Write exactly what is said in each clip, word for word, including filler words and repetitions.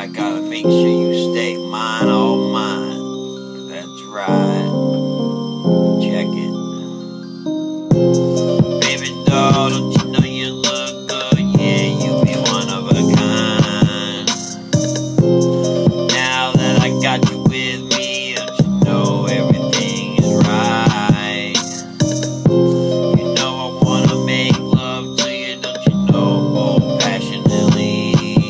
I gotta make sure you stay mine, all mine. That's right. Check it. Baby doll, don't you know you look good? Yeah, you be one of a kind. Now that I got you with me, don't you know everything is right? You know I wanna make love to you, don't you know, oh, passionately.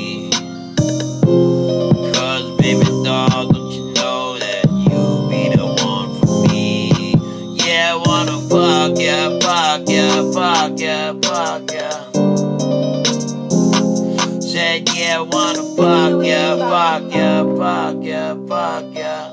Cause baby doll, don't you know that you be the one for me? Yeah, I wanna fuck ya, fuck ya, fuck ya, fuck ya. Said yeah, I wanna fuck ya, fuck ya, fuck ya, fuck ya.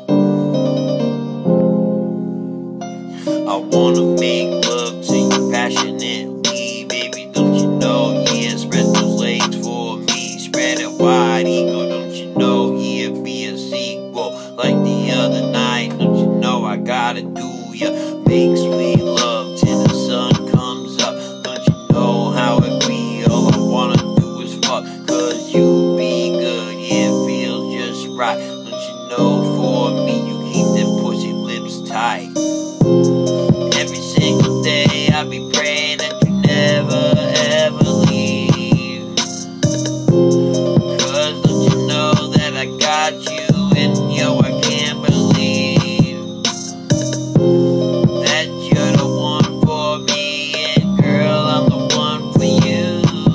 I wanna make love to you passionately, baby, don't you know? Yeah, spread those legs for me, spread it wide, ego, don't you know? Yeah, be a sequel like the other night, don't you know? I gotta do ya, make sweet love till the sun comes up, don't you know how it be? All I wanna do is fuck, cause you be good, yeah, it feels just right, don't you know? For me, you keep them pussy lips tight. Every single day I be praying that you never ever leave. Cause don't you know that I got you, and yo, I can't believe that you're the one for me, and girl, I'm the one for you.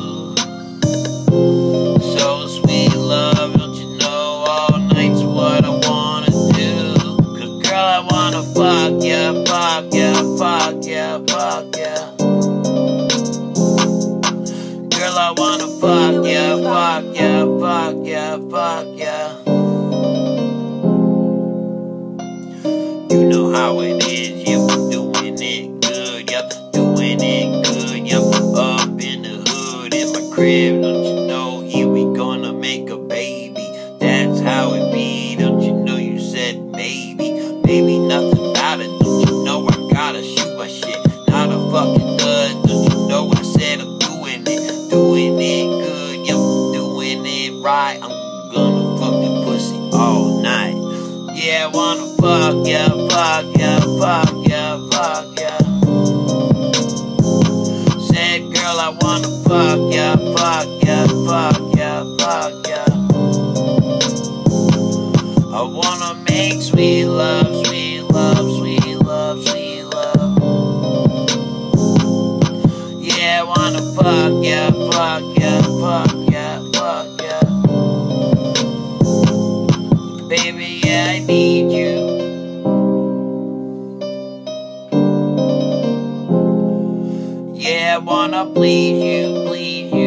So sweet love, don't you know, all night's what I wanna do. Cause girl, I wanna fuck ya, fuck ya, fuck ya, fuck ya. Girl, I wanna fuck ya, fuck ya, fuck ya, fuck ya. You know how it is, yep, doing it good, yep, doing it good, yep. Up in the hood, in my crib, don't you know, here we gonna make a baby. That's how it be, don't you know, you said maybe, maybe nothing about it, don't you know, I gotta shoot my shit, not a fucking dud, don't you know, I said I'm doing it, doing it good, yep, doing it right, I'm gonna fuck the pussy all night. Yeah, I wanna fuck ya, fuck ya, fuck ya, fuck ya. Said girl, I wanna fuck ya, fuck ya, fuck ya, fuck ya. I wanna make sweet love, sweet love, sweet love, sweet love. Yeah, I wanna fuck ya, fuck ya, fuck ya, fuck ya. Baby, yeah, I need you. Yeah, I wanna please you, please you.